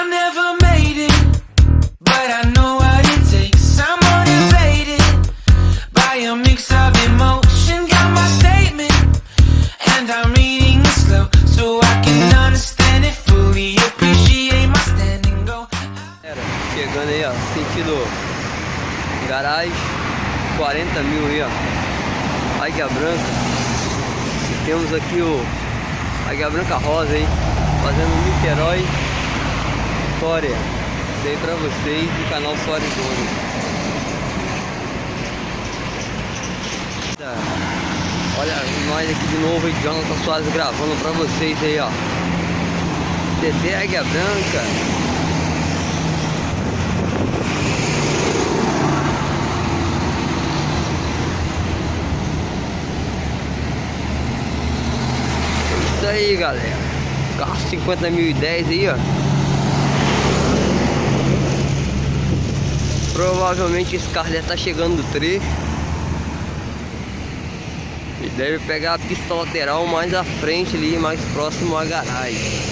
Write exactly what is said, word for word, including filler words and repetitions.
I never made it, but I know what it takes. I'm motivated by a mix of emotion. Got my statement, and I'm reading it slow so I can understand it fully. Appreciate my standing go. Chegando aí, ó, sentido garagem, quarenta mil aí, ó, Águia Branca. E temos aqui o Águia Branca Rosa aí, fazendo Niterói, História. Dei pra vocês do canal Soares Dono. Olha nós aqui de novo aí, Jonathan Soares gravando pra vocês aí, ó. T T Águia Branca. Isso aí, galera, carro cinquenta mil e dez aí, ó. Provavelmente esse carro deve estar chegando do trecho e deve pegar a pista lateral mais à frente ali, mais próximo à garagem.